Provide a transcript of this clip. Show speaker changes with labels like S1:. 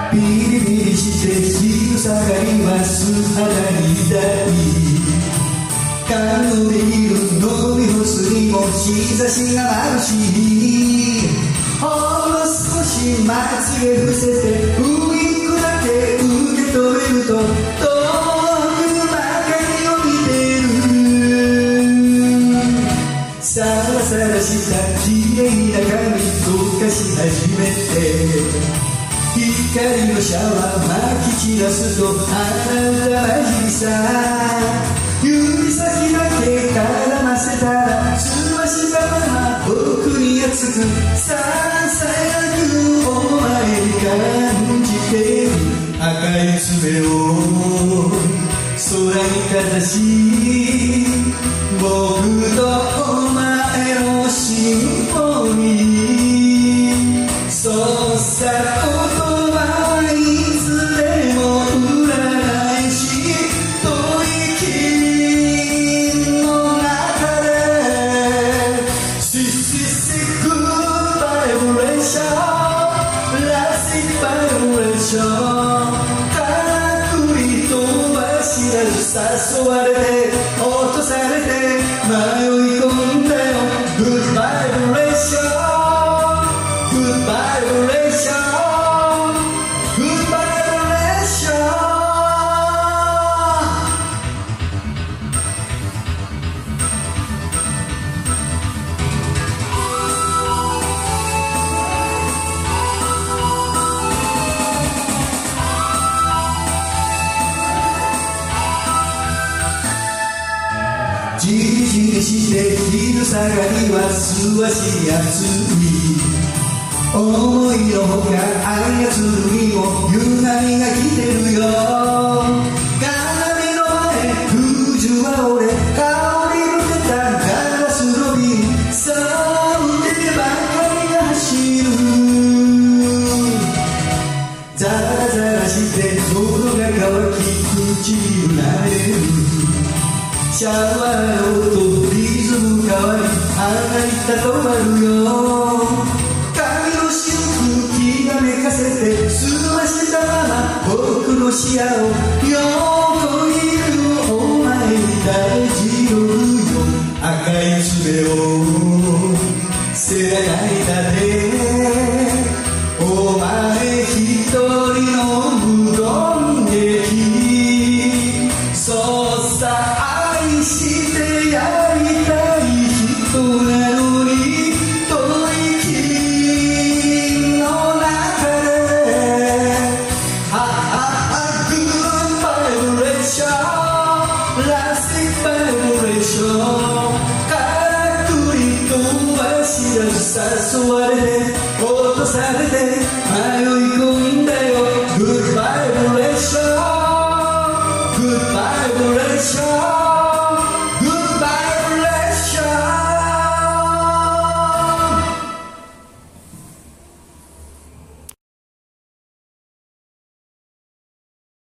S1: ビリビリして昼下がりは素肌に抱い感動できる飲み干すにも日差しが眩しいほんの少しまつげ伏せてウインクだけ受け止めると遠くばかりを見てるサラサラした綺麗な髪動かし始めて光のシャワーまき散らすとあなたは日さ指先だけ絡ませたらつましたまま僕に熱くささやくお前に感じてる赤い爪を空にかざし僕とお前のシンフォニーそうさ言葉はいつでも裏返し吐息の中でシシシグッバイブレーションラスティバイブレーションからくり飛ばし出す誘われて落とされて迷い込んだよグッバイブレーショングッバイブレーションじりじりして昼下がりはすわし暑い思いのほか操るにもゆがみが来てるよ鏡の前空中は俺香り抜けたガラスの瓶さあ腕ばかりが走るザラザラして喉が渇き唇なれるシャワーの音リズム変わり鼻にたとまるよ髪のシルク気がめかせて済ましたまま僕の視野を横にいるお前に大事よ赤い爪を背中に立てお前一人の無言劇そうさ愛してやりたい人なのに吐息の中でグッバイブレーションラスティバイブレーションからくり飛ばし出す誘われて落とされて迷い込んだよグッバイブレーショングッバイブレーション